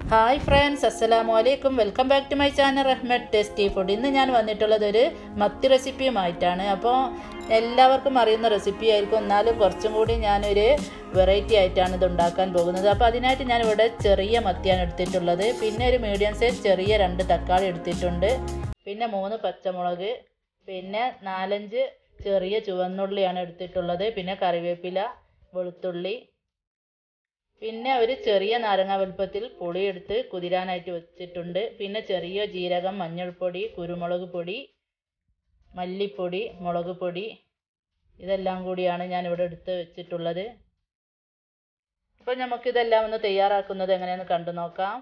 Hi friends, അസ്സലാമു അലൈക്കും. Welcome back to my channel Rahmath tasty food. ഇന്ന് ഞാൻ വന്നിട്ടുള്ളത് ഒരു മത്തി റെസിപ്പിയുമായിട്ടാണ്. അപ്പോൾ എല്ലാവർക്കും അറിയുന്ന റെസിപ്പി ആയിരിക്കും, എന്നാലും കുറച്ചും കൂടി ഞാനൊരു വെറൈറ്റി ആയിട്ടാണ് ഇത് ഉണ്ടാക്കാൻ പോകുന്നത്. അപ്പോൾ അതിനായിട്ട് ഞാനിവിടെ ചെറിയ മത്തിയാണ് എടുത്തിട്ടുള്ളത്. പിന്നെ ഒരു മീഡിയം സൈസ് ചെറിയ 2 തക്കാളി എടുത്തിട്ടുണ്ട്. പിന്നെ 3 പച്ചമുളക്, പിന്നെ 4-5 ചെറിയ ചുവന്നുള്ളിയാണ് എടുത്തിട്ടുള്ളത്. പിന്നെ കറിവേപ്പില, വെളുത്തുള്ളി, പിന്നെ ഒരു ചെറിയ നാരങ്ങ വലുപ്പത്തിൽ പുളി എടുത്ത് കുതിരാനായിട്ട് വെച്ചിട്ടുണ്ട്. പിന്നെ ചെറിയ ജീരകം, മഞ്ഞൾപ്പൊടി, കുരുമുളക് പൊടി, മല്ലിപ്പൊടി, മുളക് പൊടി, ഇതെല്ലാം കൂടിയാണ് ഞാൻ ഇവിടെ എടുത്ത് വെച്ചിട്ടുള്ളത്. അപ്പോൾ നമുക്കിതെല്ലാം ഒന്ന് തയ്യാറാക്കുന്നത് എങ്ങനെയെന്ന് കണ്ടു നോക്കാം.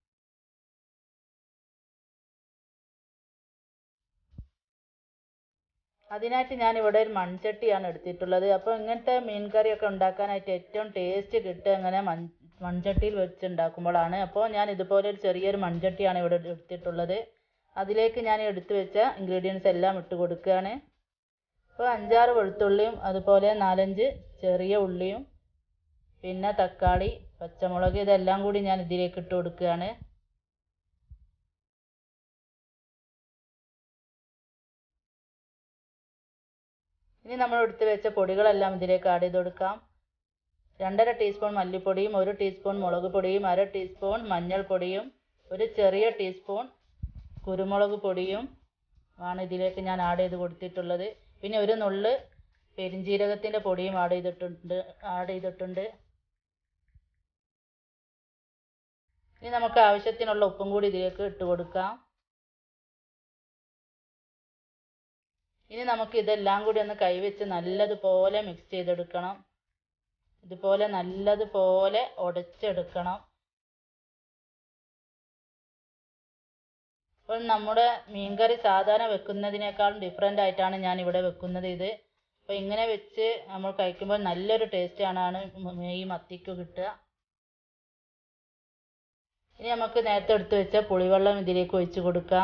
അതിനായിട്ട് ഞാനിവിടെ ഒരു മൺചട്ടിയാണ് എടുത്തിട്ടുള്ളത്. അപ്പോൾ ഇങ്ങനത്തെ മീൻ കറിയൊക്കെ ഉണ്ടാക്കാനായിട്ട് ഏറ്റവും ടേസ്റ്റ് കിട്ടുക ഇങ്ങനെ മൺചട്ടിയിൽ വെച്ച് ഉണ്ടാക്കുമ്പോഴാണ്. അപ്പോൾ ഞാൻ ഇതുപോലെ ഒരു ചെറിയൊരു മൺചട്ടിയാണ് ഇവിടെ എടുത്തിട്ടുള്ളത്. അതിലേക്ക് ഞാൻ എടുത്തു വെച്ച ഇൻഗ്രീഡിയൻസ് എല്ലാം ഇട്ട് കൊടുക്കുകയാണ്. അപ്പോൾ 5-6 വെളുത്തുള്ളിയും, അതുപോലെ 4-5 ചെറിയ ഉള്ളിയും, പിന്നെ തക്കാളി, പച്ചമുളക്, ഇതെല്ലാം കൂടി ഞാൻ ഇതിലേക്ക് ഇട്ട് കൊടുക്കുകയാണ്. ഇനി നമ്മൾ എടുത്ത് വെച്ച പൊടികളെല്ലാം ഇതിലേക്ക് ആഡ് ചെയ്ത് കൊടുക്കാം. 2.5 ടീസ്പൂൺ മല്ലിപ്പൊടിയും, 1 ടീസ്പൂൺ മുളക് പൊടിയും, 1/2 ടീസ്പൂൺ മഞ്ഞൾപ്പൊടിയും, ഒരു ചെറിയ ടീസ്പൂൺ കുരുമുളക് പൊടിയും ആണ് ഇതിലേക്ക് ഞാൻ ആഡ് ചെയ്ത് കൊടുത്തിട്ടുള്ളത്. പിന്നെ ഒരു നുള്ള് പെരിഞ്ജീരകത്തിൻ്റെ പൊടിയും ആഡ് ചെയ്തിട്ടുണ്ട്. ഇനി നമുക്ക് ആവശ്യത്തിനുള്ള ഉപ്പും കൂടി ഇതിലേക്ക് ഇട്ട് കൊടുക്കാം. ഇനി നമുക്ക് ഇതെല്ലാം കൂടി ഒന്ന് കൈവച്ച് നല്ലതുപോലെ മിക്സ് ചെയ്തെടുക്കണം. ഇതുപോലെ നല്ലതുപോലെ ഉടച്ചെടുക്കണം. അപ്പോൾ നമ്മുടെ മീൻകറി സാധാരണ വെക്കുന്നതിനേക്കാളും ഡിഫറെൻ്റ് ആയിട്ടാണ് ഞാൻ ഇവിടെ വെക്കുന്നത് ഇത്. അപ്പോൾ ഇങ്ങനെ വെച്ച് നമ്മൾ കഴിക്കുമ്പോൾ നല്ലൊരു ടേസ്റ്റാണ് ഈ മത്തിക്ക് കിട്ടുക. ഇനി നമുക്ക് നേരത്തെ എടുത്ത് വെച്ച പുളിവെള്ളം ഇതിലേക്ക് ഒഴിച്ച് കൊടുക്കാം.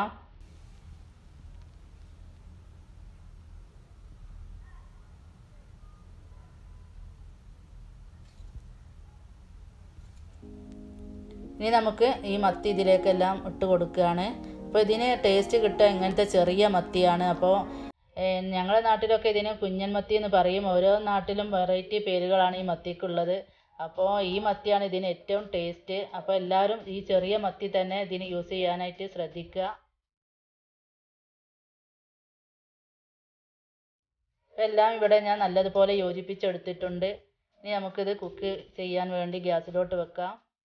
ഇനി നമുക്ക് ഈ മത്തി ഇതിലേക്കെല്ലാം ഇട്ട് കൊടുക്കുകയാണ്. അപ്പോൾ ഇതിന് ടേസ്റ്റ് കിട്ടുക ഇങ്ങനത്തെ ചെറിയ മത്തിയാണ്. അപ്പോൾ ഞങ്ങളുടെ നാട്ടിലൊക്കെ ഇതിന് കുഞ്ഞൻ മത്തി എന്ന് പറയും. ഓരോ നാട്ടിലും വെറൈറ്റി പേരുകളാണ് ഈ മത്തിക്കുള്ളത്. അപ്പോൾ ഈ മത്തിയാണ് ഇതിന് ഏറ്റവും ടേസ്റ്റ്. അപ്പോൾ എല്ലാവരും ഈ ചെറിയ മത്തി തന്നെ ഇതിന് യൂസ് ചെയ്യാനായിട്ട് ശ്രദ്ധിക്കുക. അപ്പോൾ എല്ലാം ഇവിടെ ഞാൻ നല്ലതുപോലെ യോജിപ്പിച്ചെടുത്തിട്ടുണ്ട്. ഇനി നമുക്കിത് കുക്ക് ചെയ്യാൻ വേണ്ടി ഗ്യാസിലോട്ട് വെക്കാം.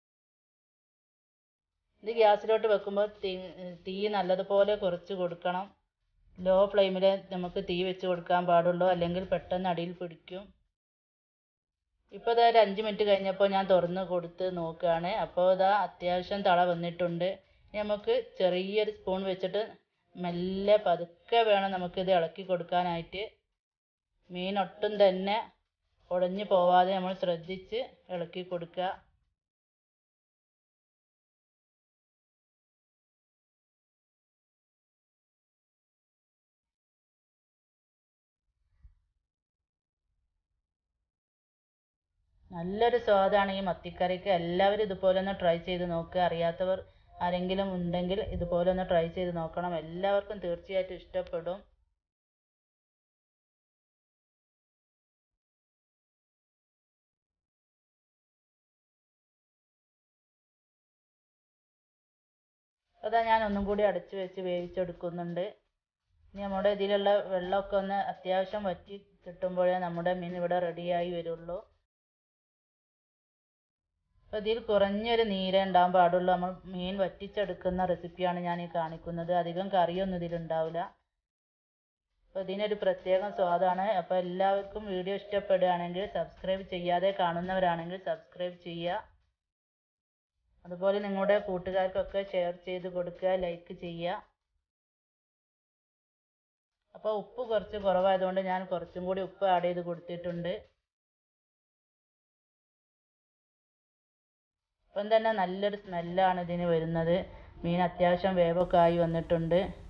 ഇത് ഗ്യാസിലോട്ട് വെക്കുമ്പോൾ തീ നല്ലതുപോലെ കുറച്ച് കൊടുക്കണം. ലോ ഫ്ലെയിമിൽ നമുക്ക് തീ വെച്ച് കൊടുക്കാൻ പാടുള്ളൂ, അല്ലെങ്കിൽ പെട്ടെന്ന് അടിയിൽ പിടിക്കും. ഇപ്പോൾ ഇതാ ഒരു 5 മിനിറ്റ് കഴിഞ്ഞപ്പോൾ ഞാൻ തുറന്ന് കൊടുത്ത് നോക്കുകയാണ്. അപ്പോൾ ഇതാ അത്യാവശ്യം തള വന്നിട്ടുണ്ട്. നമുക്ക് ചെറിയൊരു സ്പൂൺ വെച്ചിട്ട് മെല്ലെ പതുക്കെ വേണം നമുക്കിത് ഇളക്കി കൊടുക്കാനായിട്ട്. മീൻ ഒട്ടും തന്നെ ഉടഞ്ഞു പോവാതെ നമ്മൾ ശ്രദ്ധിച്ച് ഇളക്കി കൊടുക്കുക. നല്ലൊരു സ്വാദാണ് ഈ മത്തിക്കറിക്ക്. എല്ലാവരും ഇതുപോലെ ഒന്ന് ട്രൈ ചെയ്ത് നോക്കുക. അറിയാത്തവർ ആരെങ്കിലും ഉണ്ടെങ്കിൽ ഇതുപോലെ ഒന്ന് ട്രൈ ചെയ്ത് നോക്കണം. എല്ലാവർക്കും തീർച്ചയായിട്ടും ഇഷ്ടപ്പെടും. അതാ ഞാൻ ഒന്നും കൂടി അടച്ചു വെച്ച് വേവിച്ചെടുക്കുന്നുണ്ട്. ഇനി നമ്മുടെ ഇതിലുള്ള വെള്ളമൊക്കെ ഒന്ന് അത്യാവശ്യം വറ്റി കിട്ടുമ്പോഴേ നമ്മുടെ മീൻ ഇവിടെ റെഡിയായി വരുള്ളൂ. അപ്പോൾ ഇതിൽ കുറഞ്ഞൊരു നീരേ ഉണ്ടാകാൻ പാടുള്ളൂ. നമ്മൾ മീൻ വറ്റിച്ചെടുക്കുന്ന റെസിപ്പിയാണ് ഞാൻ ഈ കാണിക്കുന്നത്. അധികം കറിയൊന്നും ഇതിലുണ്ടാവില്ല. അപ്പോൾ ഇതിനൊരു പ്രത്യേകം സ്വാദാണ്. അപ്പോൾ എല്ലാവർക്കും വീഡിയോ ഇഷ്ടപ്പെടുകയാണെങ്കിൽ സബ്സ്ക്രൈബ് ചെയ്യാതെ കാണുന്നവരാണെങ്കിൽ സബ്സ്ക്രൈബ് ചെയ്യുക. അതുപോലെ നിങ്ങളുടെ കൂട്ടുകാർക്കൊക്കെ ഷെയർ ചെയ്ത് കൊടുക്കുക, ലൈക്ക് ചെയ്യുക. അപ്പോൾ ഉപ്പ് കുറച്ച് കുറവായതുകൊണ്ട് ഞാൻ കുറച്ചും കൂടി ഉപ്പ് ആഡ് ചെയ്ത് കൊടുത്തിട്ടുണ്ട്. അപ്പം തന്നെ നല്ലൊരു സ്മെല്ലാണ് ഇതിന് വരുന്നത്. മീൻ അത്യാവശ്യം വേവൊക്കെ ആയി വന്നിട്ടുണ്ട്.